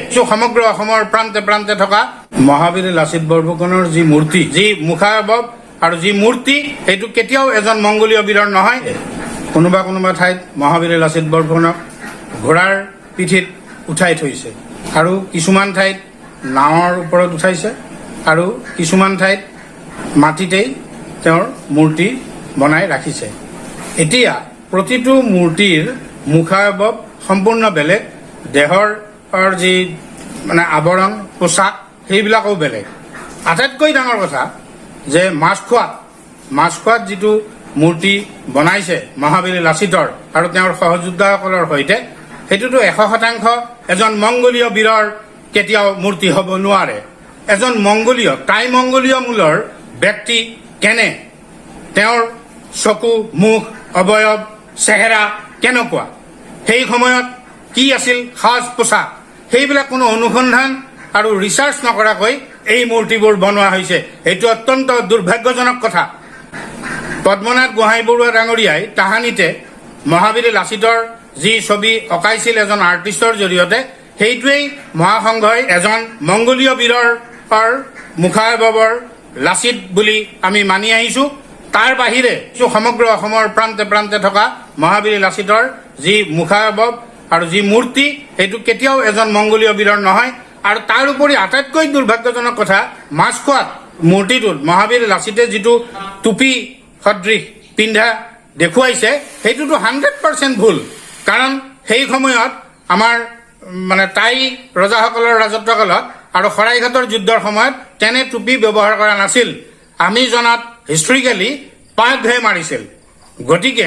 সমগ্ৰ অসমৰ প্ৰান্তে প্ৰান্তে থকা মহাবীৰ লাচিত বৰফুকনৰ যি মূৰ্তি, যি মুখাৱয়ব আৰু যি মূৰ্তি, সেইটো কেতিয়াও এজন মংগোলীয় বীৰৰ নহয়। কোনোবা কোনোবা ঠাইত মহাবীৰ লাচিত বৰফুকনক ঘোঁৰাৰ পিঠিত উঠাই থৈছে আৰু কিছুমান ঠাইত নাৱৰ ওপৰত উঠাইছে আৰু কিছুমান ঠাইত মাটিতেই তেওঁৰ মূৰ্তি বনাই ৰাখিছে। এতিয়া প্ৰতিটো মূৰ্তিৰ মুখাৱয়ব সম্পূৰ্ণ বেলেগ, দেহৰ যি আৱৰণ পোছাক সেইবিলাকো বেলেগ। আটাইতকৈ ডাঙৰ কথা যে মাছখোৱাত যিটো মূৰ্তি বনাইছে মহাবীৰ লাচিতৰ আৰু তেওঁৰ সহযোদ্ধাসকলৰ সৈতে, সেইটোতো 100% এজন মংগোলীয় বীৰৰ কেতিয়াও মূৰ্তি হ'ব নোৱাৰে। এজন মংগোলীয়, টাই মংগোলীয় মূলৰ ব্যক্তি কেনে, তেওঁৰ চকু, মুখ, অৱয়ব, চেহেৰা কেনেকুৱা, সেই সময়ত কি আছিল সাজ পোছাক, সেইবিলাক কোনো অনুসন্ধান আৰু ৰিচাৰ্চ নকৰাকৈ এই মূৰ্তিবোৰ বনোৱা হৈছে। এইটো অত্যন্ত দুৰ্ভাগ্যজনক কথা। পদ্মনাথ গোহাঁইবৰুৱা ডাঙৰীয়াই তাহানিতে মহাবীৰ লাচিতৰ যি ছবি অঁকাইছিল এজন আৰ্টিষ্টৰ জৰিয়তে, সেইটোৱেই মহাসংঘই এজন মংগোলীয় বীৰৰ মুখাৱয়বৰ লাচিত বুলি আমি মানি আহিছো। তাৰ বাহিৰে সমগ্ৰ অসমৰ প্ৰান্তে প্ৰান্তে থকা মহাবীৰ লাচিতৰ যি মুখাৱয়ব আৰু যি মূৰ্তি, সেইটো কেতিয়াও এজন মংগোলীয় বীৰৰ নহয়। আৰু তাৰ উপৰি আটাইতকৈ দুৰ্ভাগ্যজনক কথা, মাছখোৱাত মূৰ্তিটোত মহাবীৰ লাচিতে যিটো টুপি সদৃশ পিন্ধা দেখুৱাইছে, সেইটোতো 100% ভুল। কাৰণ সেই সময়ত আমাৰ টাই ৰজাসকলৰ ৰাজত্বকালত আৰু শৰাইঘাটৰ যুদ্ধৰ সময়ত তেনে টুপি ব্যৱহাৰ কৰা নাছিল। আমি জনাত হিষ্টৰিকেলি পাতহে মাৰিছিল। গতিকে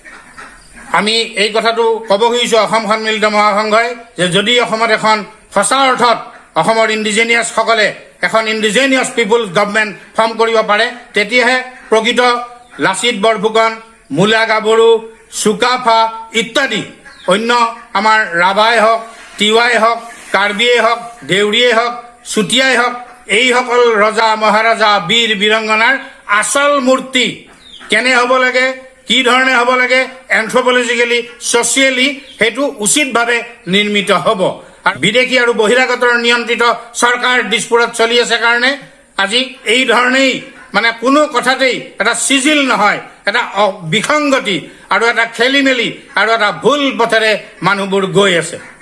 আমি এই কথাটো ক'ব খুজিছো অসম সন্মিলিত মহাসংঘই যে যদি অসমত এখন সঁচা অৰ্থত অসমৰ ইণ্ডিজেনিয়াছসকলে এখন ইণ্ডিজেনিয়াছ পিপুলছ গভৰ্ণমেণ্ট ফৰ্ম কৰিব পাৰে, তেতিয়াহে প্ৰকৃত লাচিত বৰফুকন, মূলা গাভৰু, চুকাফা ইত্যাদি অন্য আমাৰ ৰাভাই হওক, তিৱাই হওক, কাৰ্বিয়েই হওক, দেউৰীয়েই হওক, চুতীয়াই হওক, এইসকল ৰজা মহাৰাজা, বীৰ বীৰংগনাৰ আচল মূৰ্তি কেনে হ'ব লাগে, কি ধৰণে হ'ব লাগে, এন্থ্ৰপলজিকেলি, ছচিয়েলি সেইটো উচিতভাৱে নিৰ্মিত হ'ব। আৰু বিদেশী আৰু বহিৰাগতৰ নিয়ন্ত্ৰিত চৰকাৰ দিশপুৰত চলি আছে কাৰণে আজি এই ধৰণেই কোনো কথাতেই এটা চিজিল নহয়, এটা বিসংগতি আৰু এটা খেলি মেলি আৰু এটা ভুল পথেৰে মানুহবোৰ গৈ আছে।